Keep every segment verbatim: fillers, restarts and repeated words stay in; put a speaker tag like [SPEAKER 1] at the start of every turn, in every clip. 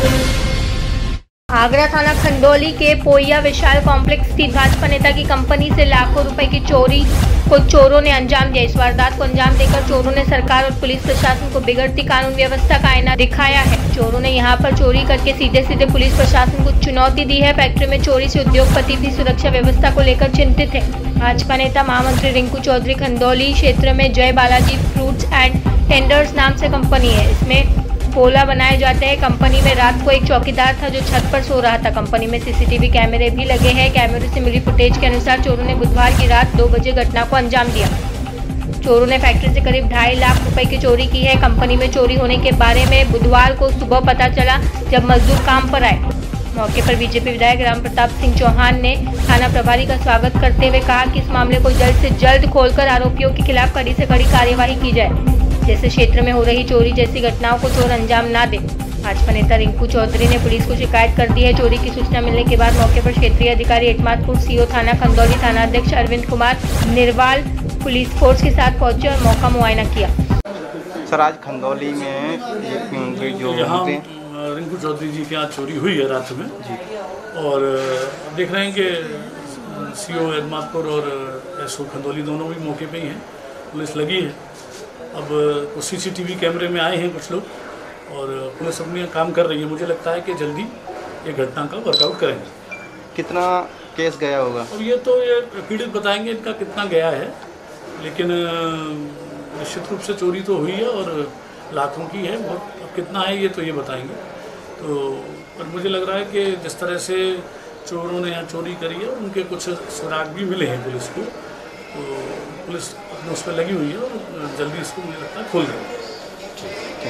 [SPEAKER 1] आगरा थाना खंदौली के पोइया विशाल कॉम्प्लेक्स स्थित भाजपा नेता की कंपनी से लाखों रुपए की चोरी को चोरों ने अंजाम दिया। इस वारदात को अंजाम देकर चोरों ने सरकार और पुलिस प्रशासन को बिगड़ती कानून व्यवस्था का आईना दिखाया है। चोरों ने यहां पर चोरी करके सीधे सीधे पुलिस प्रशासन को चुनौती दी है। फैक्ट्री में चोरी से उद्योगपति भी सुरक्षा व्यवस्था को लेकर चिंतित है। भाजपा नेता महामंत्री रिंकू चौधरी खंदौली क्षेत्र में जय बालाजी फ्रूट्स एंड टेंडर्स नाम से कंपनी है। इसमें पोला बनाए जाते हैं। कंपनी में रात को एक चौकीदार था जो छत पर सो रहा था। कंपनी में सीसीटीवी कैमरे भी लगे हैं। कैमरे से मिली फुटेज के अनुसार चोरों ने बुधवार की रात दो बजे घटना को अंजाम दिया। चोरों ने फैक्ट्री से करीब ढाई लाख रुपए की चोरी की है। कंपनी में चोरी होने के बारे में बुधवार को सुबह पता चला जब मजदूर काम पर आए। मौके पर बीजेपी विधायक राम प्रताप सिंह चौहान ने थाना प्रभारी का स्वागत करते हुए कहा कि इस मामले को जल्द से जल्द खोलकर आरोपियों के खिलाफ कड़ी से कड़ी कार्यवाही की जाए, जैसे क्षेत्र में हो रही चोरी जैसी घटनाओं को चोर अंजाम ना दे। भाजपा नेता रिंकू चौधरी ने पुलिस को शिकायत कर दी है। चोरी की सूचना मिलने के बाद मौके पर क्षेत्रीय अधिकारी एटमादपुर सीओ थाना खंदौली थाना अध्यक्ष अरविंद कुमार निर्वाल पुलिस फोर्स के साथ पहुंचे और मौका मुआयना किया।
[SPEAKER 2] सर, आज खंदौली में जो
[SPEAKER 3] यहाँ रिंकू चौधरी जी के यहाँ चोरी हुई है रात में जी, और देख रहे हैं कि सीओ एटमादपुर और एसओ खंदौली दोनों भी मौके पे ही हैं, पुलिस लगी है। अब कुछ सीसीटीवी कैमरे में आए हैं कुछ लोग और पुलिस अपने काम कर रही है। मुझे लगता है कि जल्दी ये घटना का वर्कआउट करेंगे।
[SPEAKER 2] कितना केस गया होगा?
[SPEAKER 3] अब ये तो ये पीड़ित बताएंगे इनका कितना गया है, लेकिन निश्चित रूप से चोरी तो हुई है और लाखों की है। बहुत अब कितना है ये तो ये बताएंगे। तो पर मुझे लग रहा है कि जिस तरह से चोरों ने यहाँ चोरी करी है उनके कुछ सुराग भी मिले हैं पुलिस को, तो पुलिस अपने उस पर लगी हुई है और जल्दी इसको मुझे लगता है खोल देंगे।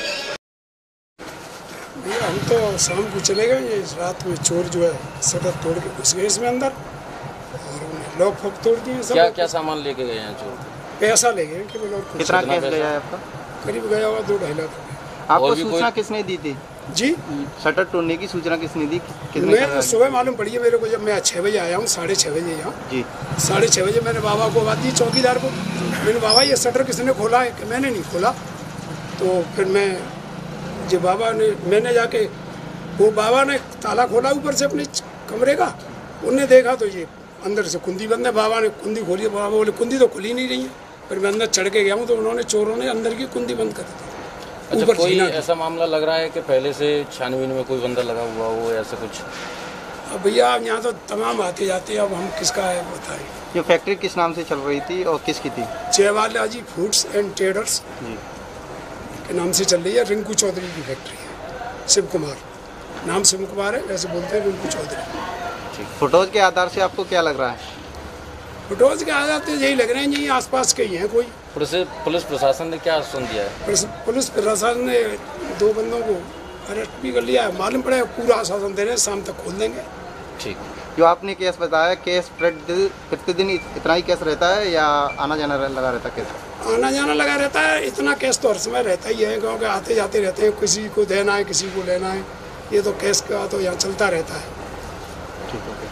[SPEAKER 4] भैया हम तो शाम को चले गए, ये रात में चोर जो है शटर तोड़ के घुस गए इसमें अंदर और लॉक फॉक तोड़ दिए सब।
[SPEAKER 5] क्या क्या सामान लेके गए हैं चोर?
[SPEAKER 4] पैसा ले गए।
[SPEAKER 2] कितना केस गया है आपका?
[SPEAKER 4] करीब गया होगा दो ढाई लाख।
[SPEAKER 2] आपको सूचना किसने दी थी
[SPEAKER 4] जी?
[SPEAKER 2] शटर तोड़ने की सूचना किसने दी?
[SPEAKER 4] मैं सुबह मालूम पड़ी है मेरे को, जब मैं छः बजे आया हूँ, साढ़े छः बजे यहाँ जी साढ़े छः बजे मैंने बाबा को बात दी, चौकीदार को। मैंने बाबा ये शटर किसने खोला है? कि मैंने नहीं खोला। तो फिर मैं जो बाबा ने मैंने जाके वो बाबा ने ताला खोला ऊपर से अपने कमरे का, उनने देखा तो ये अंदर से कुंदी बंद है। बाबा ने कुंदी खोली, बाबा बोले कुंदी तो खुली नहीं रही है। फिर मैं अंदर चढ़ के गया हूँ तो उन्होंने चोरों ने अंदर की कुंदी बंद कर दी।
[SPEAKER 5] अच्छा, कोई ऐसा मामला लग रहा है कि पहले से छानबीन में कोई बंदा लगा हुआ हो ऐसा कुछ?
[SPEAKER 4] अब भैया अब यहाँ तो तमाम आते जाते हैं, अब हम किसका है बताएं।
[SPEAKER 2] ये फैक्ट्री किस नाम से चल रही थी और किसकी थी?
[SPEAKER 4] Jai Balaji fruits and traders ji के नाम से चल रही है। रिंकू चौधरी की फैक्ट्री है। शिव कुमार नाम शिव कुमार है, वैसे बोलते हैं रिंकू चौधरी।
[SPEAKER 2] फोटोज के आधार से आपको क्या लग रहा है?
[SPEAKER 4] फोटोज के आधार से यही लग रहे हैं जी आसपास के ही हैं कोई।
[SPEAKER 5] पुलिस पुलिस प्रशासन ने क्या आश्वासन दिया है?
[SPEAKER 4] पुलिस प्रशासन ने दो बंदों को अरेस्ट भी कर लिया है। मालूम पड़ेगा, पूरा आश्वासन दे रहे हैं, शाम तक खोल देंगे।
[SPEAKER 2] ठीक। जो आपने केस बताया, केस प्रतिदिन इतना ही केस रहता है या आना जाना लगा रहता है? केस
[SPEAKER 4] आना जाना लगा रहता है। इतना केस तो हर समय रहता ही है, क्योंकि आते जाते रहते हैं, किसी को देना है किसी को लेना है। ये तो केस का तो यहाँ चलता रहता है।
[SPEAKER 2] ठीक है।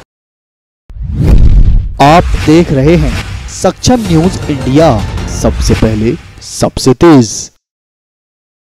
[SPEAKER 6] आप देख रहे हैं सक्षम न्यूज इंडिया, सबसे पहले सबसे तेज।